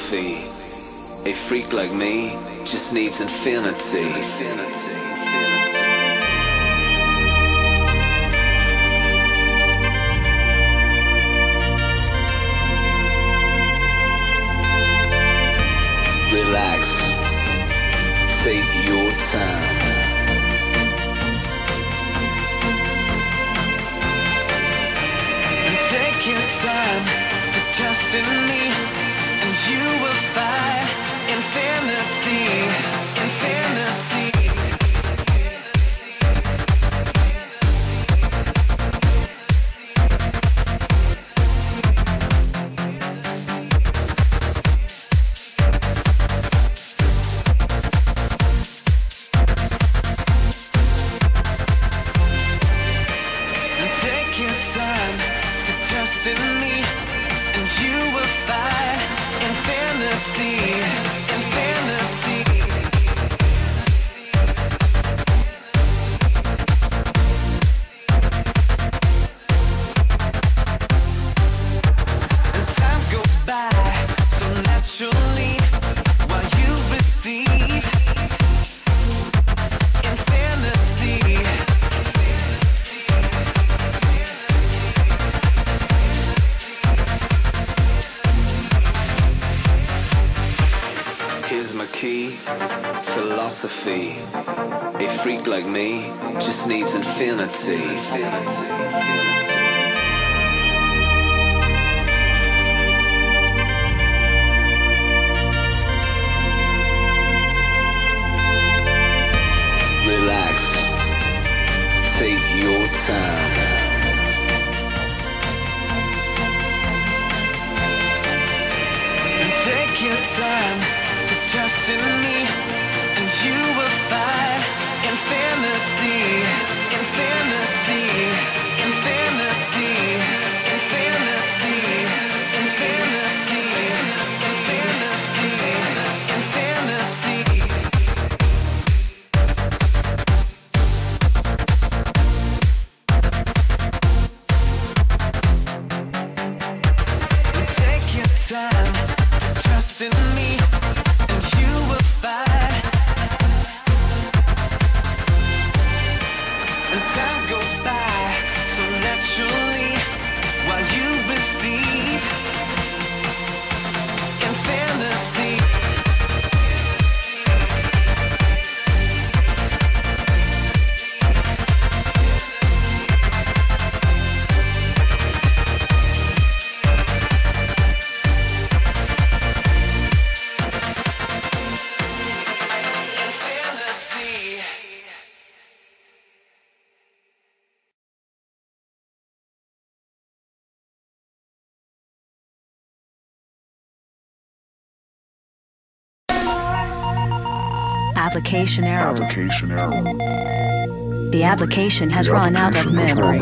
philosophy. A freak like me just needs infinity. Relax, take your time. And take your time to trust in me, and you will find infinity, infinity. Philosophy. A freak like me just needs infinity. Relax, take your time. And take your time to trust in me, and you will find infinity, infinity, infinity, infinity, infinity, infinity, and take your time to trust in me, and you will find. And time goes by so naturally while you receive infinity. Application error. The application has run out of memory.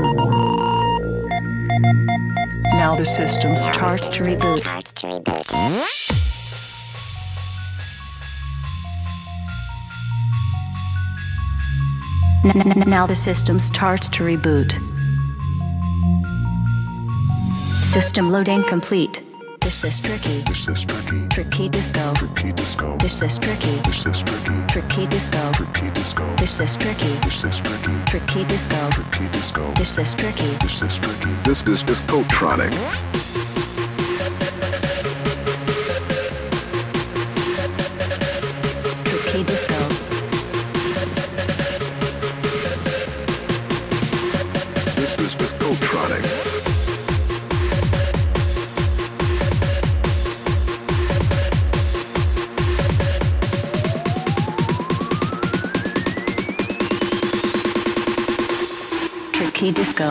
Now the system starts to reboot. Now the system starts to reboot. System loading complete. This is tricky. Tricky disco. This is tricky. Tricky disco. This is tricky. Tricky disco. This is tricky. This is Discotronic. Tricky disco. This is Discotronic. Tricky disco.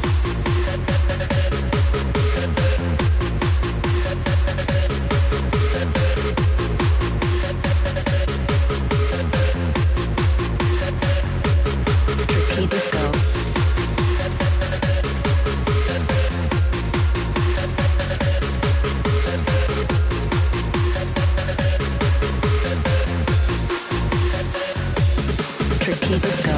Tricky disco. Tricky disco.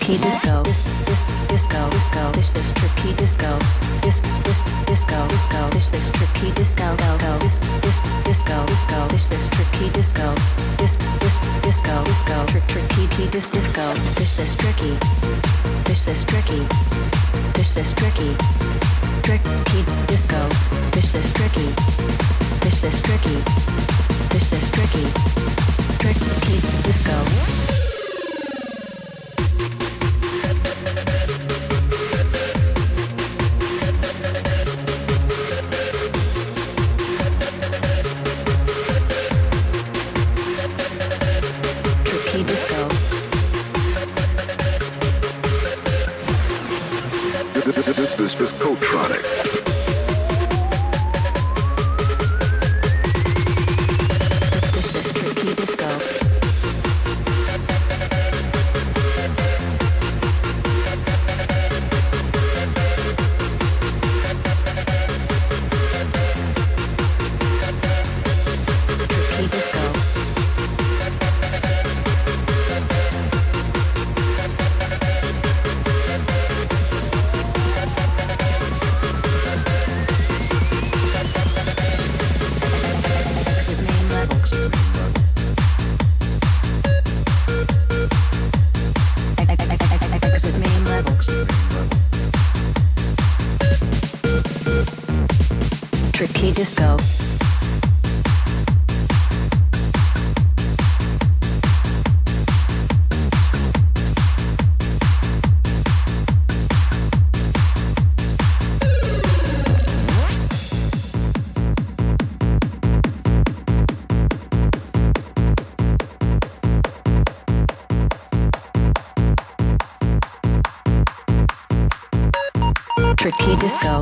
tricky disco. Disco. This tricky disco. Disco. This tricky disco. Disco. This tricky disco. Disco. Tricky disco. This is tricky. This is tricky. This is tricky. Tricky disco. This is tricky. This is tricky. This is tricky. Tricky disco. This is Cotronic. This is tricky disco. Tricky disco. Tricky disco. Tricky disco.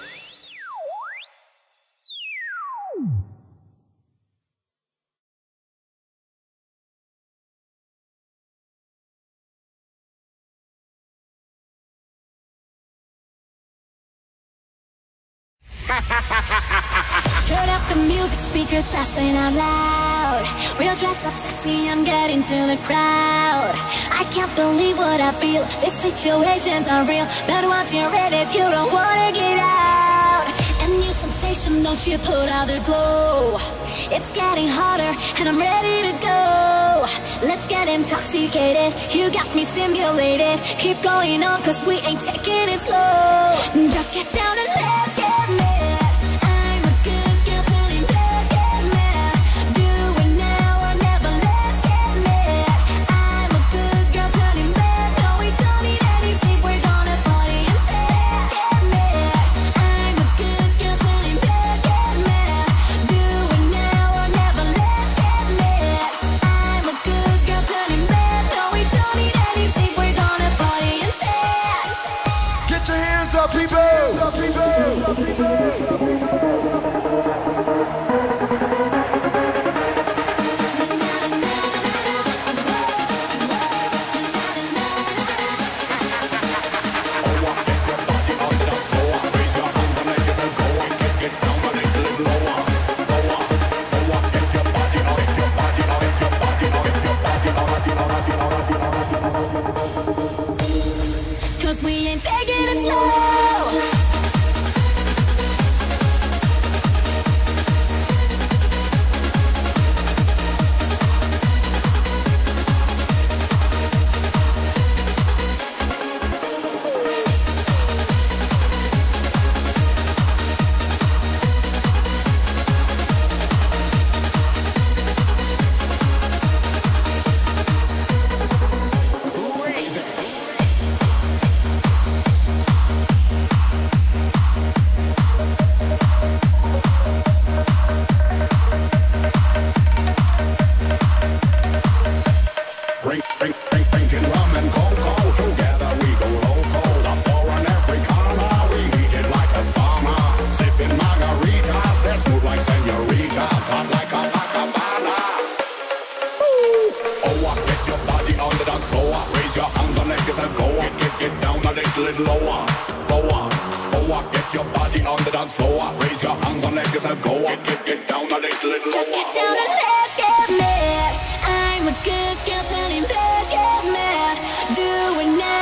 Turn up the music, speakers blasting out loud. We'll dress up sexy and get into the crowd. I can't believe what I feel. These situations are real, but once you're in it, you don't wanna get out. A new sensation, don't you put out the glow. It's getting hotter and I'm ready to go. Let's get intoxicated, you got me stimulated. Keep going on, cause we ain't taking it slow. Just get down and let's get mad. I'm a good girl turning bad, get mad. Do it now or never, let's get mad. I'm a good girl turning bad. No, we don't need any sleep, we're gonna party instead. Get mad. I'm a good girl turning bad, get mad. Do it now or never, let's get mad. I'm a good girl turning bad. No, we don't need any sleep, we're gonna party instead. Get your hands up, people! Cause we ain't taking it slow. Drinking rum and cocoa, together we go loco. The foreign Africana, we heat it like a sauna. Sipping margaritas, they're smooth like senoritas, hot like a Pacabana. Oh, get your body on the dance floor. Raise your hands and let yourself go. Get down a little lower. Oh, get your body on the dance floor. Raise your hands and let yourself go. Get down a little lower. Just get down and let's get mad. I'm a good girl turning bad, get mad. Do it now.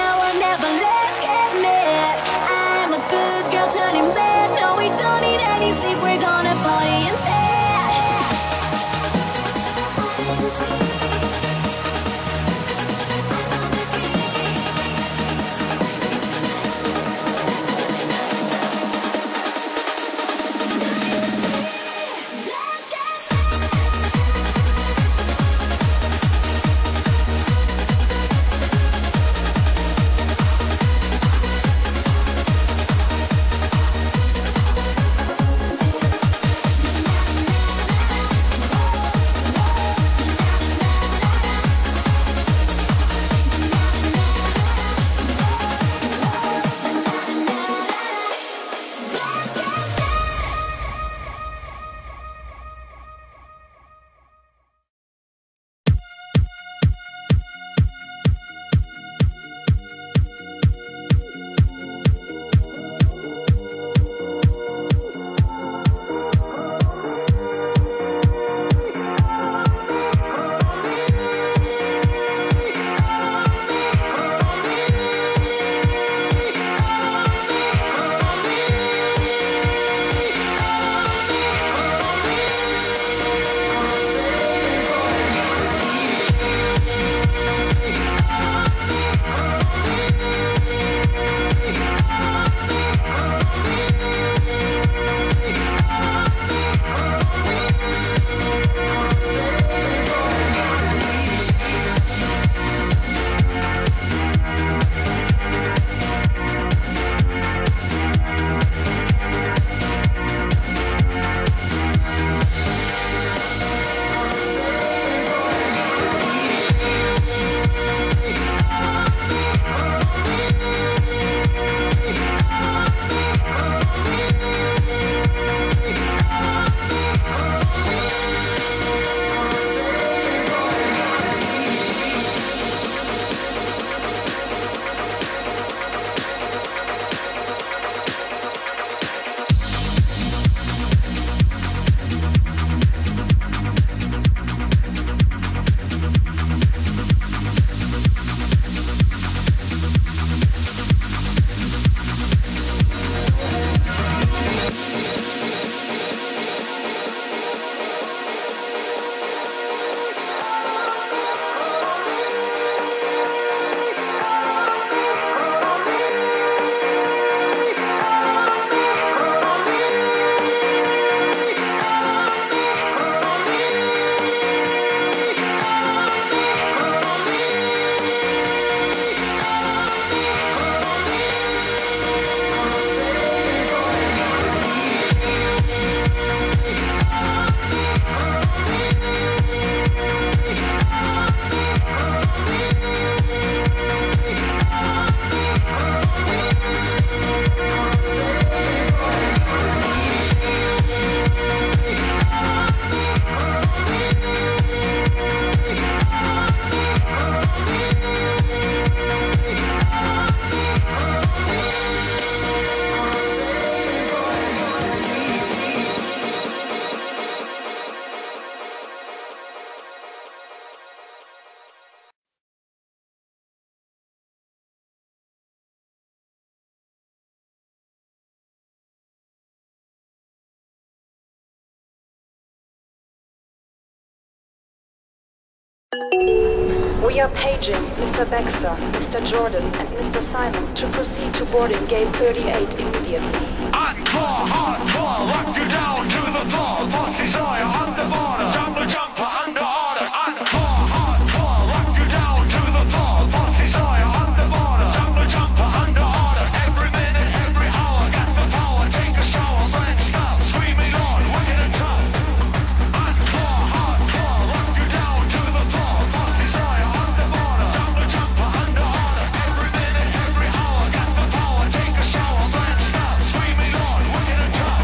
We are paging Mr. Baxter, Mr. Jordan, and Mr. Simon to proceed to boarding gate 38 immediately. Encore, hardcore, rock you down to the floor. Pussy Sawyer on the border, jungle jumper under order. Encore, hardcore, rock you down to the floor. Pussy Sawyer on the border, jungle jumper under order. Every minute, every hour, got the power. Take a shower, brand stuff, screaming on, wicked and tough. Encore, hardcore, rock you down to the floor. Pussy Sawyer on the border, jungle jumper under order. Every minute, every hour, got the power. Take a shower, brand stuff, screaming on, wicked and tough.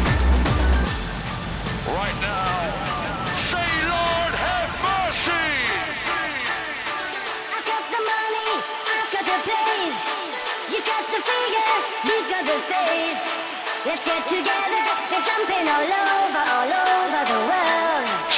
Right now, say Lord have mercy. I've got the money, I've got the place. You got the figure, you got the face. Let's get together, we're jumping all over the world.